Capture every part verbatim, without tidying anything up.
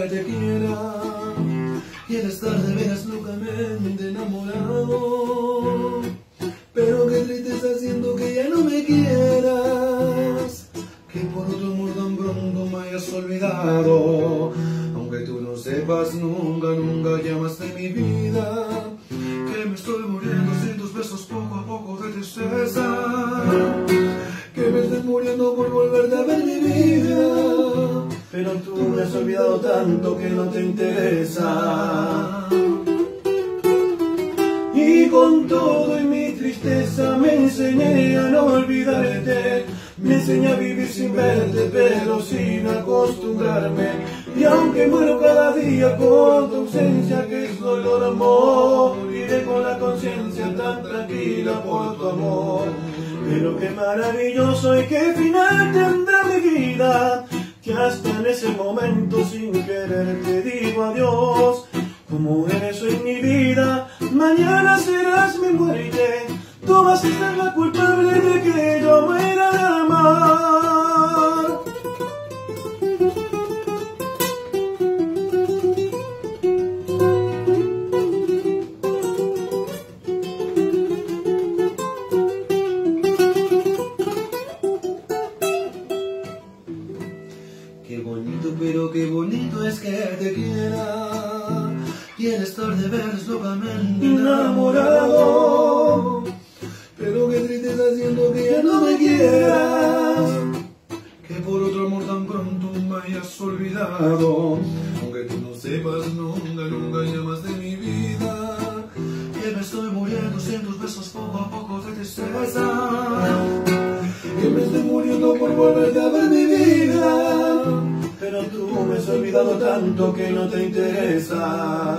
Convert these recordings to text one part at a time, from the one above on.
te quiera, y en estar de veras locamente enamorado. Pero qué tristeza siento que ya no me quieras, que por otro amor tan pronto me hayas olvidado. Aunque tú no sepas, nunca, nunca llamaste mi vida, que me estoy muriendo sin tus besos poco a poco de tristeza, que me estoy muriendo por volverte a ver mi vida. Pero tú me has olvidado tanto que no te interesa. Y con todo y mi tristeza me enseñé a no olvidarte, me enseñé a vivir sin verte pero sin acostumbrarme. Y aunque muero cada día por tu ausencia, que es dolor, moriré con la conciencia tan tranquila por tu amor. Pero qué maravilloso y qué final tendrá mi vida, que hasta en ese momento sin querer te digo adiós. Como eres hoy mi vida, mañana serás mi muerte. Tú vas a ser la culpable de que yo muera de amar. Qué bonito, pero qué bonito es que te quiera, y el estar de veras locamente enamorado. Pero qué tristeza siento que ya no me quieras, que por otro amor tan pronto me hayas olvidado. Aunque tú no sepas, nunca, nunca llamaste mi vida, que me estoy muriendo sin tus besos poco a poco de tristeza, que me estoy muriendo por volverte a ver mi vida. Pero tú me has olvidado tanto que no te interesa.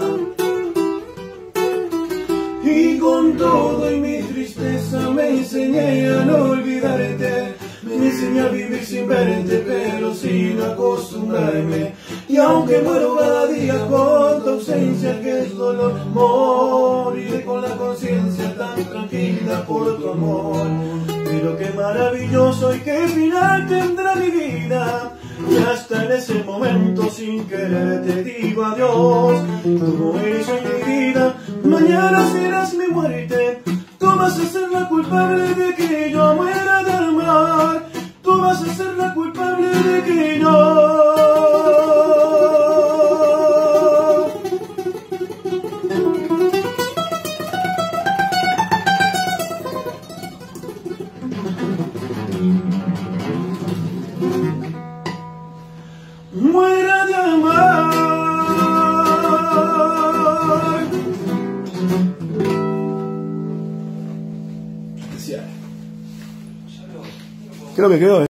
Y con todo y mi tristeza me enseñé a no olvidarte, me enseñé a vivir sin verte pero sin acostumbrarme. Y aunque muero cada día con tu ausencia, que es dolor, moriré con la conciencia tan tranquila por tu amor. Pero qué maravilloso y qué final tendrá mi vida, y hasta en ese momento sin querer te digo adiós. Como eres hoy mi vida, mañana serás mi muerte. Tú vas a ser la culpable de que yo muera de amar. Tú vas a ser la culpable de que yo muera de amar. Creo que quedó.